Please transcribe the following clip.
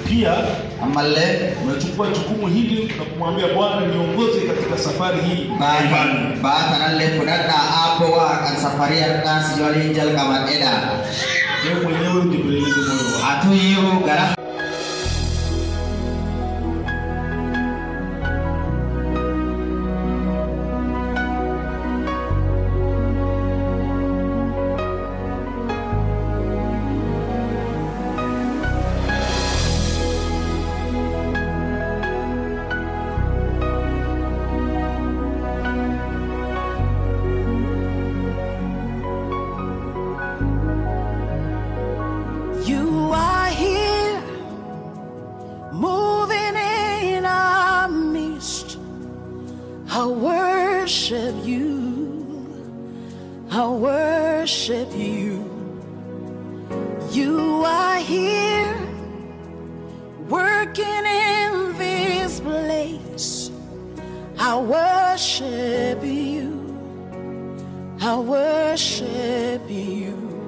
pia unachukua jukumu hili na kumwambia Bwana niongoze katika safari hii. Baata nalle fudhadha hapo kan safari akan sejoli jal kamat eda. Wewe mwenyewe ujipeleleze moyo wako. Atuyu gara. You are here, moving in our midst. I worship you, I worship you. You are here, working in this place. I worship you, I worship you.